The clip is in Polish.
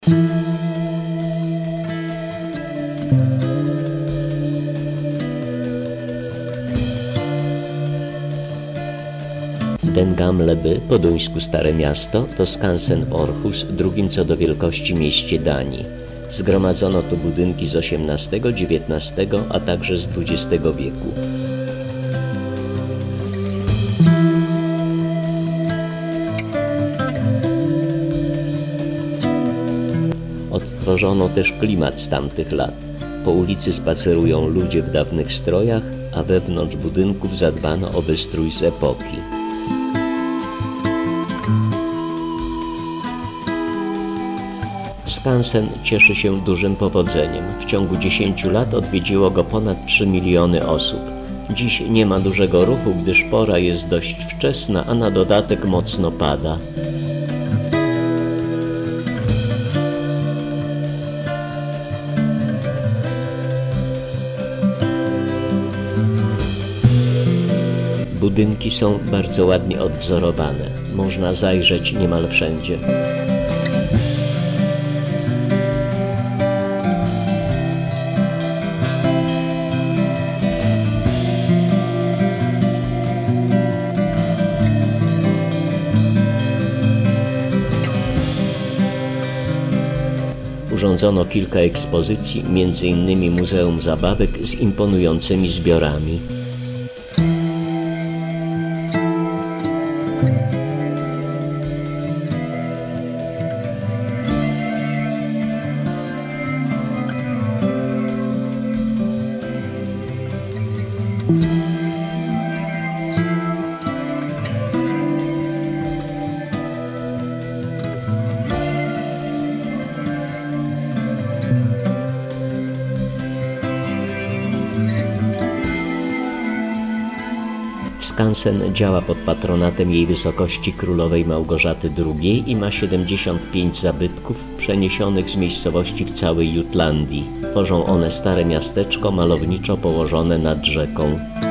Den Gamleby, po duńsku Stare Miasto, to skansen w Aarhus, drugim co do wielkości mieście Danii. Zgromadzono tu budynki z XVIII, XIX, a także z XX wieku. Odtworzono też klimat z tamtych lat. Po ulicy spacerują ludzie w dawnych strojach, a wewnątrz budynków zadbano o wystrój z epoki. Skansen cieszy się dużym powodzeniem. W ciągu 10 lat odwiedziło go ponad 3 miliony osób. Dziś nie ma dużego ruchu, gdyż pora jest dość wczesna, a na dodatek mocno pada. Budynki są bardzo ładnie odwzorowane. Można zajrzeć niemal wszędzie. Urządzono kilka ekspozycji, m.in. Muzeum Zabawek z imponującymi zbiorami. Skansen działa pod patronatem Jej Wysokości Królowej Małgorzaty II i ma 75 zabytków przeniesionych z miejscowości w całej Jutlandii. Tworzą one stare miasteczko malowniczo położone nad rzeką.